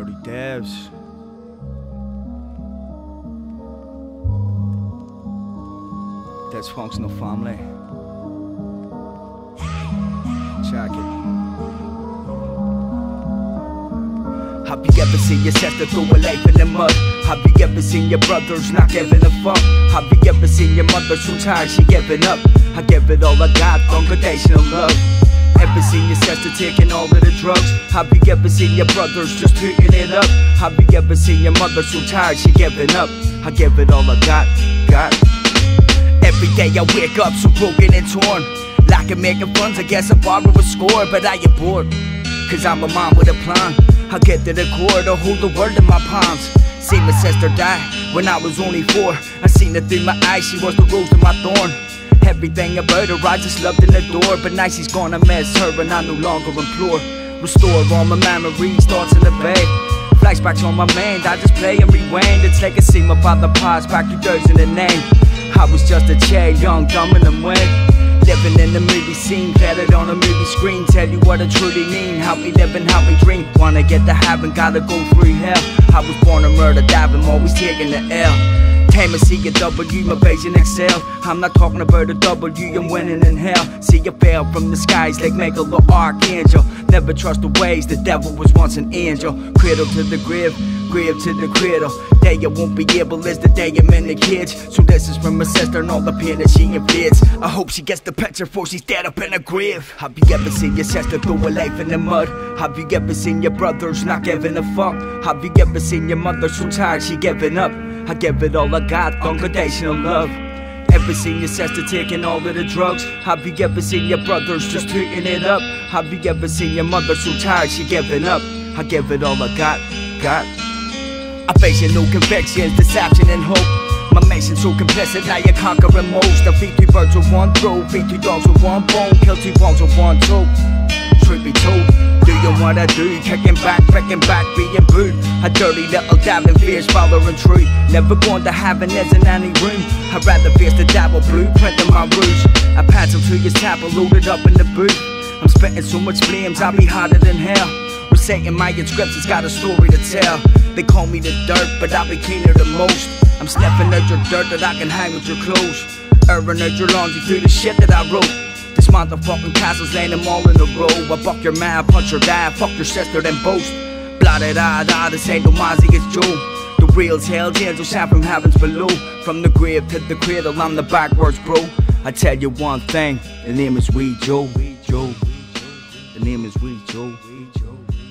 Durty Devz. Dysfunctional Family. Check it. Have you ever seen your sister throw a life in the mud? Have you ever seen your brothers not giving a fuck? Have you ever seen your mother so tired she giving up? I give it all I got, unconditional love. Ever seen your sister taking all of the drugs? Have you ever seen your brothers just putting it up? Have you ever seen your mother so tired she giving up? I give it all I got. Every day I wake up so broken and torn. Like I'm making funds, I guess I borrow a score. But I get bored, cause I'm a mom with a plan. I get to the core to hold the world in my palms. See my sister die when I was only 4. I seen her through my eyes, she was the rose of my thorn. Everything about her I just loved in the door. But now she's gonna miss her and I no longer implore. Restore all my memories, thoughts in the bed. Flashbacks on my mind, I just play and rewind. It's like a scene about the past back 2009. I was just a child, young, dumb and I'm wet. Living in the movie scene, played it on a movie screen. Tell you what I truly mean, how we live and how we dream. Wanna get to heaven, gotta go through hell. I was born a murder dad, I'm always taking the L. Came to see a W, my vision excel. I'm not talking about a W, I'm winning in hell. See you fail from the skies like Michael the Archangel. Never trust the ways, the devil was once an angel. Cradle to the grave, grave to the cradle. Day I won't be able is the day I'm in the kids. So this is from my sister and all the pain that she inflicts. I hope she gets the picture before she's dead up in her grave. Have you ever seen your sister throw a life in the mud? Have you ever seen your brothers not giving a fuck? Have you ever seen your mother so tired she giving up? I give it all I got, unconditional love. Ever seen your sister taking all of the drugs? Have you ever seen your brothers just hooting it up? Have you ever seen your mother so tired she giving up? I give it all I got. I face you no convictions, deception and hope. My mission so complicit, now you're conquering most. I feed 2 birds with 1 throat, feed 2 dogs with 1 bone, kill 2 wolves with 1 toe. Truth be told, do you what I do? Kicking back, being booed. A dirty little dabbling fierce, following true. Never going to heaven isn't any room. I'd rather face the devil, blueprint in my rouge. I pass him to his table, loaded up in the booth. I'm spitting so much flames, I'll be hotter than hell. Reciting my inscriptions, got a story to tell. They call me the dirt, but I'll be cleaner than most. I'm sniffing out your dirt that I can hang with your clothes. Airing out your laundry through the shit that I wrote. This motherfucking castle's laying them all in a row. I buck your man, punch your dad, fuck your sister, then boast. Blah-da-da-da, this ain't no Mozzie, it's Joe. The real's hell's angels shout from heavens below. From the grave to the cradle, I'm the backwards bro. I tell you one thing, the name is Wee Joe. The name is Wee Joe.